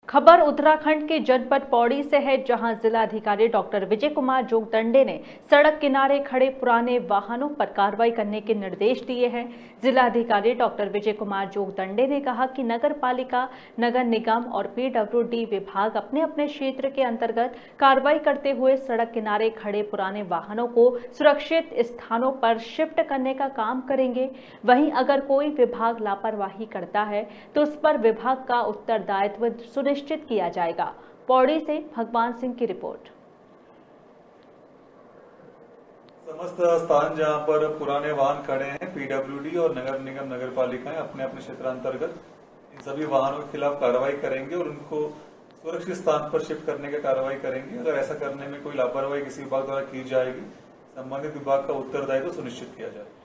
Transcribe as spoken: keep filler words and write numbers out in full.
खबर उत्तराखंड के जनपद पौड़ी से है, जहां जिलाधिकारी डॉक्टर विजय कुमार जोगदंडे ने सड़क किनारे खड़े पुराने वाहनों पर कार्रवाई करने के निर्देश दिए हैं। जिलाधिकारी डॉक्टर विजय कुमार जोगदंडे ने कहा कि नगर पालिका, नगर निगम और पीडब्ल्यूडी विभाग अपने अपने क्षेत्र के अंतर्गत कार्रवाई करते हुए सड़क किनारे खड़े पुराने वाहनों को सुरक्षित स्थानों पर शिफ्ट करने का काम करेंगे। वहीं अगर कोई विभाग लापरवाही करता है तो उस पर विभाग का उत्तरदायित्व सुनिश्चित किया जाएगा। पौड़ी से भगवान सिंह की रिपोर्ट। समस्त स्थान जहां पर पुराने वाहन खड़े हैं, पीडब्ल्यूडी और नगर निगम नगर पालिकाएं अपने अपने क्षेत्रांतर्गत इन सभी वाहनों के खिलाफ कार्रवाई करेंगे और उनको सुरक्षित स्थान पर शिफ्ट करने की कार्रवाई करेंगे। अगर ऐसा करने में कोई लापरवाही किसी विभाग द्वारा की जाएगी, संबंधित विभाग का उत्तरदायित्व सुनिश्चित किया जाएगा।